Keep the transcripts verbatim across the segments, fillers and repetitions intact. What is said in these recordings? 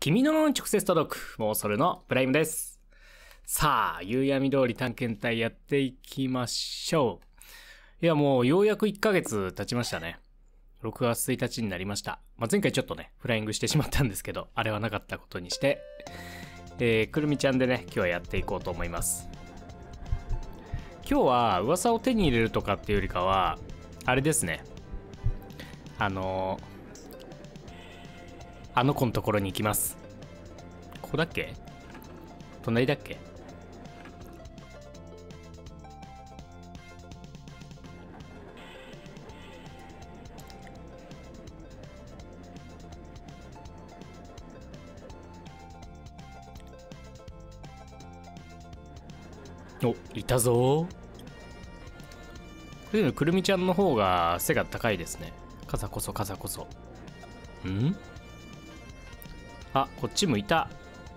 君の直接届くもうそれのプライムです。さあ、夕闇通り探検隊やっていきましょう。いや、もうようやくいっかげつ経ちましたね。ろくがつついたちになりました。まあ、前回ちょっとね、フライングしてしまったんですけど、あれはなかったことにして、えー、くるみちゃんでね、今日はやっていこうと思います。今日は噂を手に入れるとかっていうよりかは、あれですね。あのー、あの子のところに行きます。ここだっけ？隣だっけ？お、いたぞー。くるみちゃんの方が背が高いですね。傘こそ傘こそ。ん？あ、こっちもいた。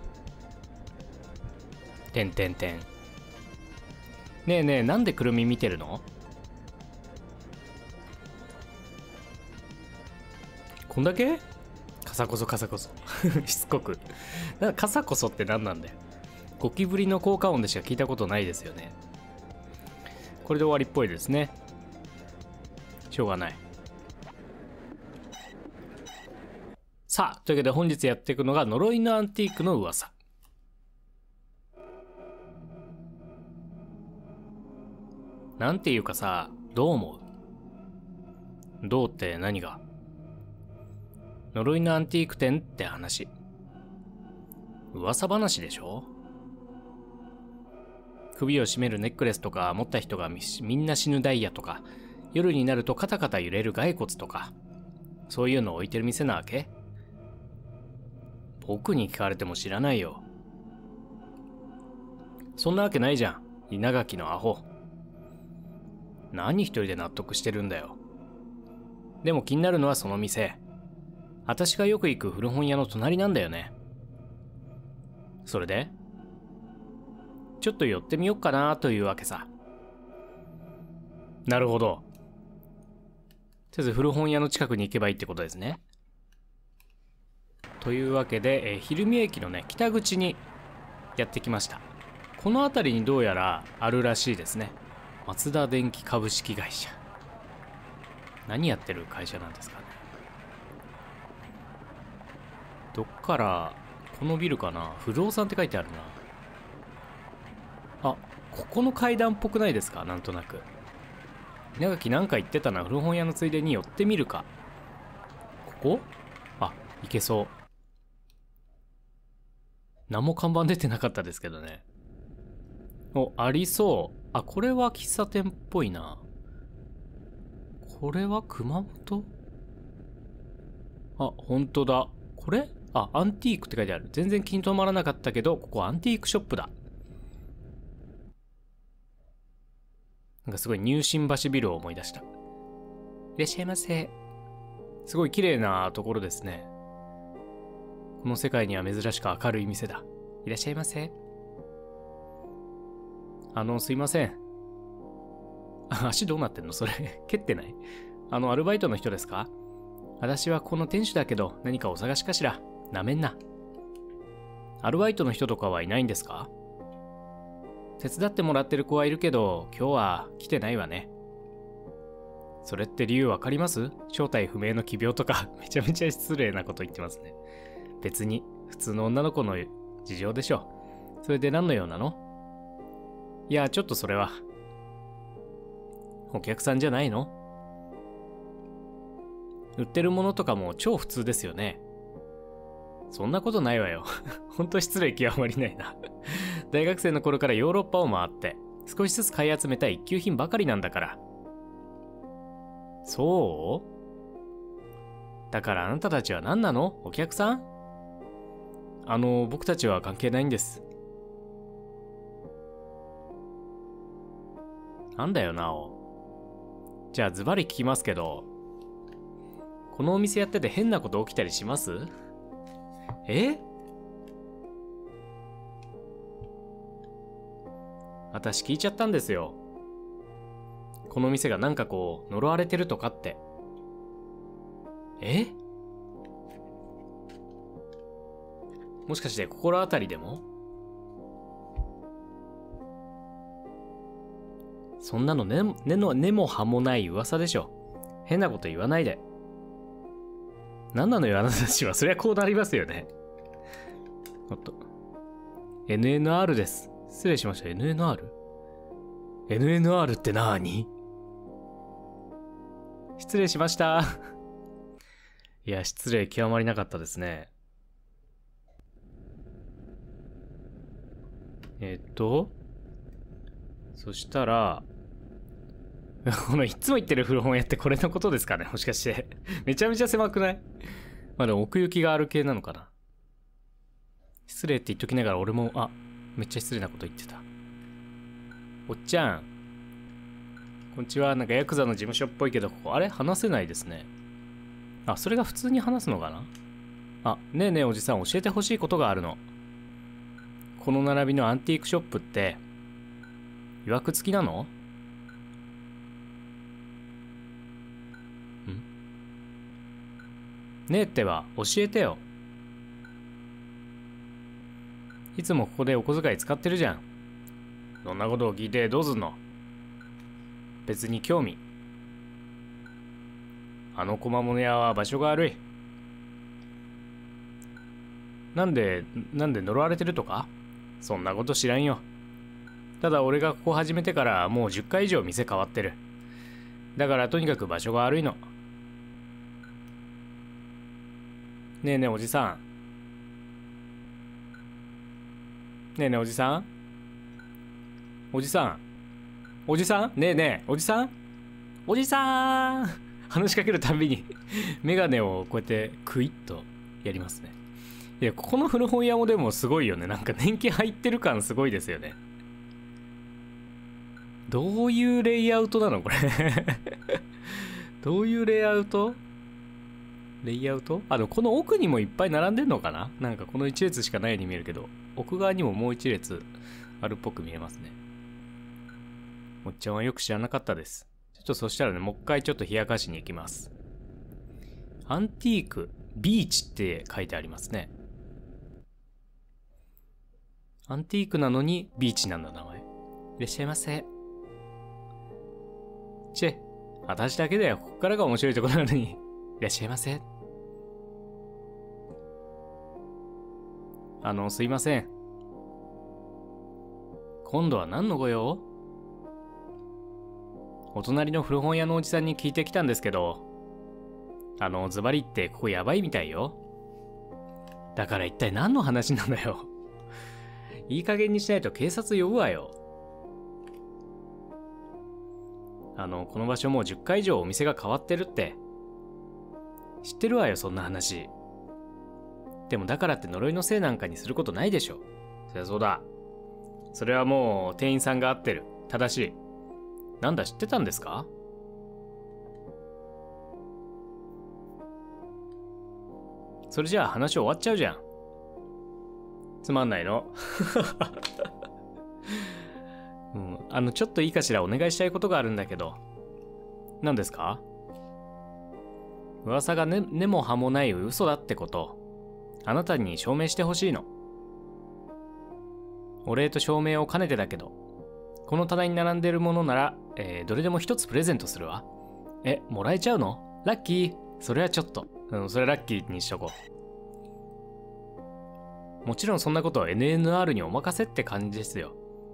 てんてんてん。ねえねえ、なんでくるみ見てるの？こんだけ？傘こそ傘こそ。しつこく。な傘こそって何なんだよ。ゴキブリの効果音でしか聞いたことないですよね。これで終わりっぽいですね。しょうがない。さあ、というわけで本日やっていくのが呪いのアンティークの噂。なんていうかさ、どう思う？どうって何が？呪いのアンティーク店って話。噂話でしょ？首を絞めるネックレスとか持った人が み, みんな死ぬダイヤとか、夜になるとカタカタ揺れる骸骨とか、そういうのを置いてる店なわけ？僕に聞かれても知らないよ。そんなわけないじゃん、稲垣のアホ。何一人で納得してるんだよ。でも気になるのはその店。私がよく行く古本屋の隣なんだよね。それでちょっと寄ってみよっかなというわけさ。なるほど。とりあえず古本屋の近くに行けばいいってことですね。というわけで、えー、昼見駅のね、北口にやってきました。この辺りにどうやらあるらしいですね。松田電機株式会社。何やってる会社なんですかね。どっから、このビルかな？不動産って書いてあるな。あ、ここの階段っぽくないですか？なんとなく。稲垣なんか言ってたな。古本屋のついでに寄ってみるか。ここ？あ、行けそう。何も看板出てなかったですけどね。お、ありそう。あ、これは喫茶店っぽいな。これは熊本？あ、ほんとだ。これ？あ、アンティークって書いてある。全然気に留まらなかったけど、ここアンティークショップだ。なんかすごい入信橋ビルを思い出した。いらっしゃいませ。すごい綺麗なところですね。この世界には珍しく明るい店だ。いらっしゃいませ。あの、すいません。あ、足どうなってんのそれ。蹴ってない？あの、アルバイトの人ですか？私はこの店主だけど、何かお探しかしら？なめんな。アルバイトの人とかはいないんですか？手伝ってもらってる子はいるけど、今日は来てないわね。それって理由わかります？正体不明の奇病とか、めちゃめちゃ失礼なこと言ってますね。別に、普通の女の子の事情でしょ。それで何の用なの？いや、ちょっとそれは。お客さんじゃないの？売ってるものとかも超普通ですよね。そんなことないわよ。ほんと失礼極まりないな。大学生の頃からヨーロッパを回って、少しずつ買い集めた一級品ばかりなんだから。そう？だからあなたたちは何なの？お客さん？あの、僕たちは関係ないんです。なんだよなお。じゃあズバリ聞きますけど、このお店やってて変なこと起きたりします？え？私聞いちゃったんですよ。この店がなんかこう呪われてるとかって。え？ もしかして心当たりでも？そんなの根、根の根も葉もない噂でしょ。変なこと言わないで。何なのよあなたたちは。そりゃこうなりますよね。おっと エヌエヌアール です。失礼しました。 エヌエヌアール？ エヌエヌアール ってなーに？失礼しました。いや、失礼極まりなかったですね。えっとそしたらこのいつも言ってる古本屋ってこれのことですかね、もしかして。めちゃめちゃ狭くない？まあでも奥行きがある系なのかな。失礼って言っときながら俺も、あ、めっちゃ失礼なこと言ってた。おっちゃん。こんにちは。なんかヤクザの事務所っぽいけど、ここ、あれ話せないですね。あ、それが普通に話すのかな？あ、ねえねえおじさん、教えてほしいことがあるの。この並びのアンティークショップって、予約付きなの？ねえってば、教えてよ。いつもここでお小遣い使ってるじゃん。そんなことを聞いてどうすんの？別に興味。あの小物屋は場所が悪い。なんで、なんで呪われてるとか？そんなこと知らんよ。ただ俺がここ始めてからもうじゅっかい以上店変わってる。だからとにかく場所が悪いの。ねえねえおじさん。ねえねえおじさん。おじさん。おじさんねえねえおじさん。おじさん。話しかけるたびにメガネをこうやってクイッとやりますね。いや、ここの古本屋もでもすごいよね。なんか年季入ってる感すごいですよね。どういうレイアウトなのこれ。どういうレイアウト？レイアウト？あの、この奥にもいっぱい並んでんのかな？なんかこの一列しかないように見えるけど、奥側にももう一列あるっぽく見えますね。おっちゃんはよく知らなかったです。ちょっとそしたらね、もう一回ちょっと冷やかしに行きます。アンティーク、ビーチって書いてありますね。アンティークなのにビーチなんだ名前。いらっしゃいませ。チェ、私だけだよ。ここからが面白いところなのに。いらっしゃいませ。あの、すいません。今度は何のご用？お隣の古本屋のおじさんに聞いてきたんですけど、あの、ズバリってここやばいみたいよ。だから一体何の話なんだよ。いい加減にしないと警察呼ぶわよ。あの、この場所もうじゅっかい以上お店が変わってるって。知ってるわよ、そんな話。でもだからって呪いのせいなんかにすることないでしょ。そりゃそうだ。それはもう店員さんが合ってる。正しい。なんだ知ってたんですか？それじゃあ話終わっちゃうじゃん。つまんないの。うん、あのちょっといいかしら、お願いしたいことがあるんだけど。何ですか？噂が根、根も葉もない嘘だってこと、あなたに証明してほしいの。お礼と証明を兼ねてだけど、この棚に並んでるものなら、えー、どれでも一つプレゼントするわ。え、もらえちゃうの？ラッキー。それはちょっと、うん、それラッキーにしとこう。もちろんそんなことは エヌエヌアール にお任せって感じですよ。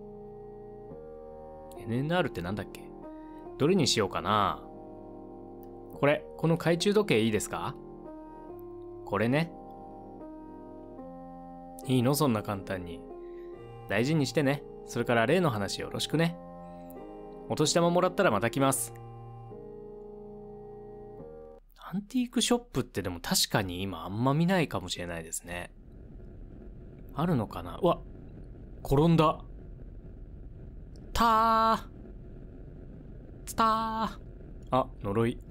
エヌエヌアール ってなんだっけ？どれにしようかな。これ、この懐中時計いいですか？これね。いいの？そんな簡単に。大事にしてね。それから例の話よろしくね。お年玉もらったらまた来ます。アンティークショップってでも確かに今あんま見ないかもしれないですね。あるのかな？うわ、転んだ。たー。つたー。あ、呪い。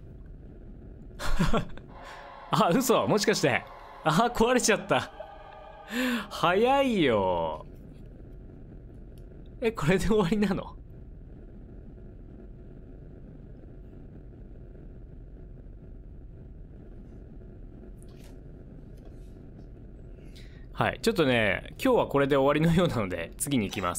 あ、嘘。もしかして。あ、壊れちゃった。早いよ。え、これで終わりなの？ はい、ちょっとね、今日はこれで終わりのようなので、次に行きます。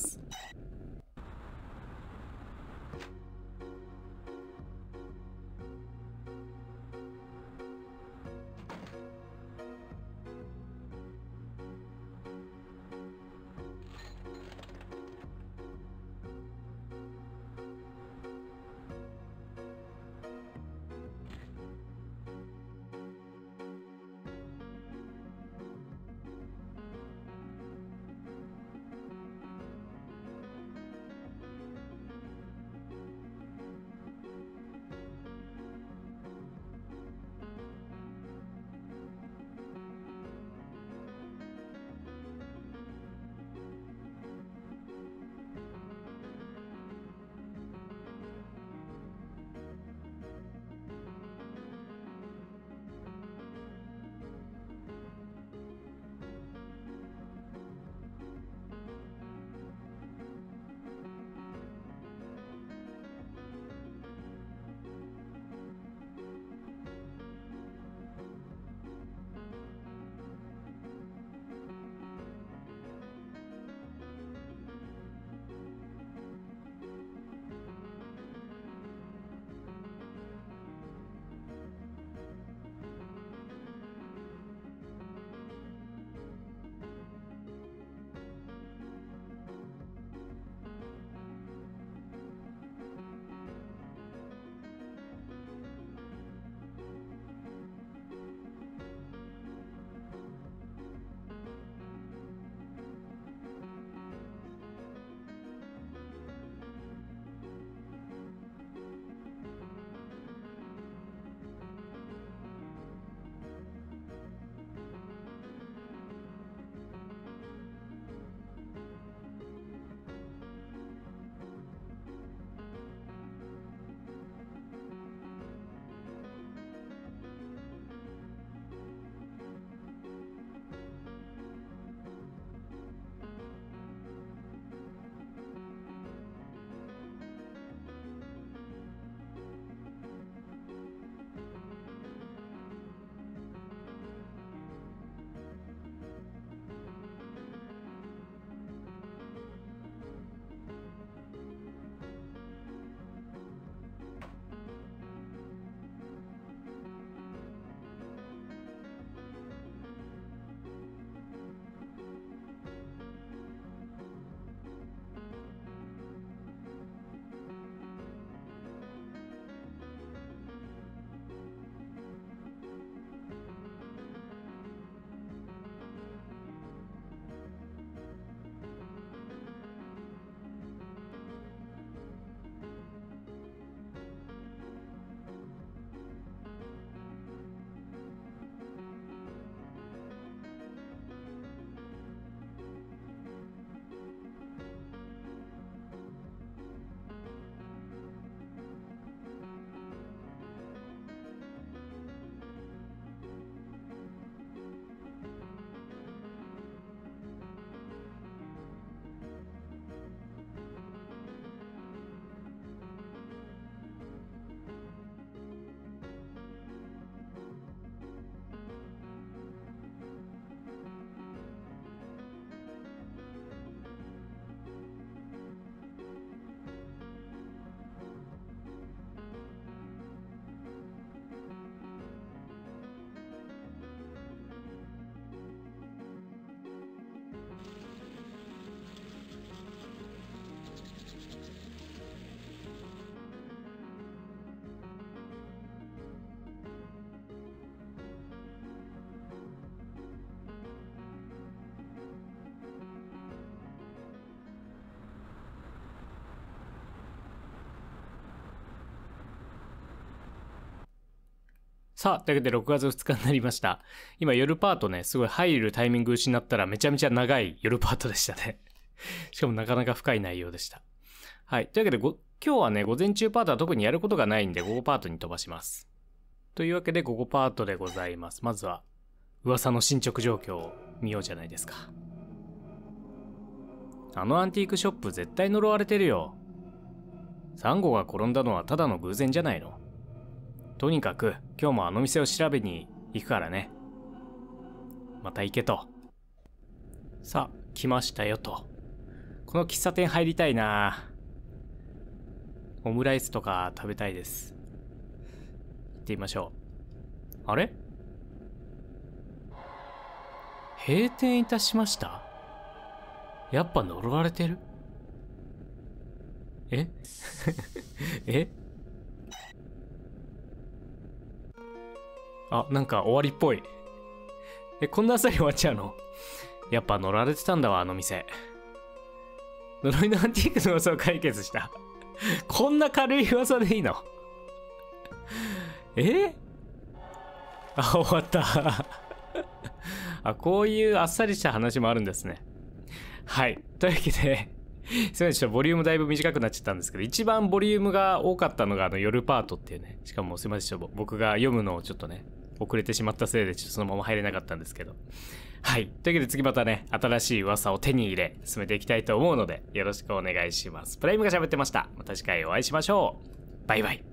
さあ、というわけでろくがつふつかになりました。今夜パートね、すごい入るタイミング失ったらめちゃめちゃ長い夜パートでしたね。しかもなかなか深い内容でした。はい。というわけでご、今日はね、午前中パートは特にやることがないんで、午後パートに飛ばします。というわけで、午後パートでございます。まずは、噂の進捗状況を見ようじゃないですか。あのアンティークショップ絶対呪われてるよ。サンゴが転んだのはただの偶然じゃないの。とにかく今日もあの店を調べに行くからね。また行けと。 さあ、来ましたよと。この喫茶店入りたいな。オムライスとか食べたいです。行ってみましょう。あれ？閉店いたしました？やっぱ呪われてる？ええあ、なんか終わりっぽい。え、こんなあっさり終わっちゃうの？やっぱ呪われてたんだわ、あの店。呪いのアンティークの噂を解決した。こんな軽い噂でいいの？えあ、終わった。あ、こういうあっさりした話もあるんですね。はい。というわけで、すみません、ちょっとボリュームだいぶ短くなっちゃったんですけど、一番ボリュームが多かったのがあの夜パートっていうね。しかもすみません、ちょっと僕が読むのをちょっとね、遅れてしまったせいで、ちょっとそのまま入れなかったんですけど。はい。というわけで次またね、新しい噂を手に入れ、進めていきたいと思うので、よろしくお願いします。プライムが喋ってました。また次回お会いしましょう。バイバイ。